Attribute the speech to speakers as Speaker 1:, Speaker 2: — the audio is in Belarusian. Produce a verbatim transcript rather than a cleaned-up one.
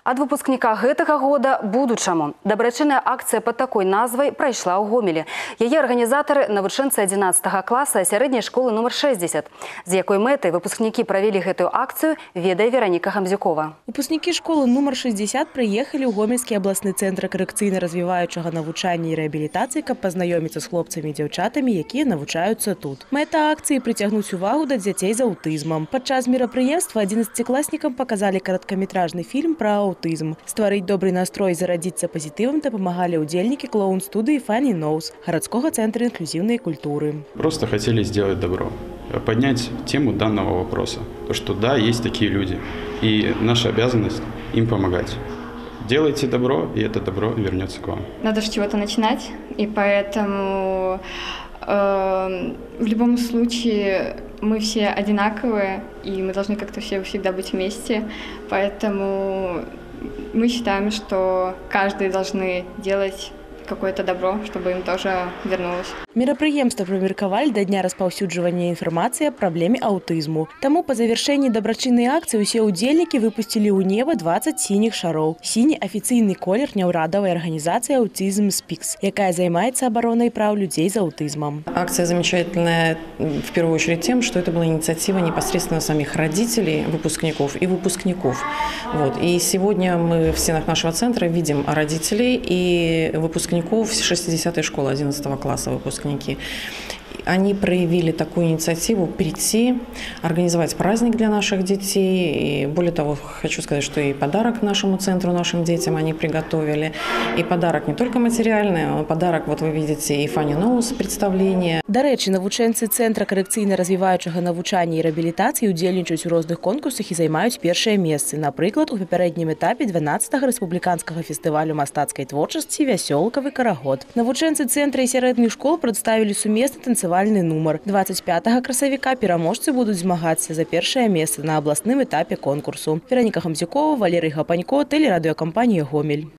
Speaker 1: Ад выпускніка гэтага года будучаму. Дабрачынная акцыя пад такой назвай прайшла ў Гомелі. Яе арганізатары навучэнцы адзінаццатага класа сярэдняй школы нумар шэсцьдзесят. З якой мэтай выпускнікі правялі гэтую акцыю, ведае Вераніка Гамзюкова.
Speaker 2: Выпускнікі школы нумар шэсцьдзесят прыехалі ў Гомельскі абласны цэнтр карэкцыйна-развіваючага навучання і рэабілітацыі, каб пазнаёміцца з хлопцамі і дзяўчатамі, якія навучаюцца тут. Мэта акцыі прыцягнуць увагу да дзяцей з аўтызмам. Падчас мерапрыемства адзінаццацікласнікам паказалі кароткаметражны фільм пра аўтызм. Стварыць добрый настрой і зарадзіцца пазітывам дапамагалі ўдзельнікі клоун-студыі Funny Nose гарадскога цэнтра інклюзивной культуры.
Speaker 3: Просто хотели сделать добро, поднять тему данного вопроса. То, что да, есть такие люди, и наша обязанность им помогать. Делайте добро, и это добро вернется к вам.
Speaker 4: Надо с чего-то начинать, и поэтому э, в любом случае мы все одинаковые, и мы должны как-то все всегда быть вместе. Поэтому мы считаем, что каждый должны делать какое-то добро, чтобы им тоже вернулось.
Speaker 2: Мерапрыемства прымеркавалі да дня распаўсюджвання інфармацыі аб праблеме аўтызму. Таму па завяршэнні дабрачыннай акцыі ўсе ўдзельнікі выпусцілі ў неба дваццаць сініх шароў. Сіні афіцыйны колер няўрадавай арганізацыі «Аутизм Speaks», якая займаецца абаронай прав людей с аутизмом.
Speaker 5: Акция замечательная в первую очередь тем, что это была инициатива непосредственно самих родителей, выпускников и выпускников. Вот. И сегодня мы в стенах нашего центра видим родителей и выпускников шестидесятой школы одиннадцатого класса выпускников. Они проявили такую инициативу прийти, организовать праздник для наших детей. И более того, хочу сказать, что и подарок нашему центру, нашим детям они приготовили. И подарок не только материальный, а подарок, вот вы видите, и Funny Nose представление.
Speaker 2: До речі, навучэнцы цэнтра карэкцыйна-развіваючага навучання і рэабілітацыі удзельнічаюць у розных конкурсах і займаюць першыя месцы. Напрыклад, у папярэднім этапе дванаццатага рэспубліканскага фестывалю мастацкай творчасці «Вясёлкавы карагод». Навучэнцы цэнтра і сярэдніх школ прадставілі сумесны танцавальны нумар. двадцать пятага красавіка пераможцы будуць змагацца за першае месца на абласным этапе конкурсу. Вераніка Гамзюкова, Валерый Гапанько, тэлерадыёкампанія «Гомель».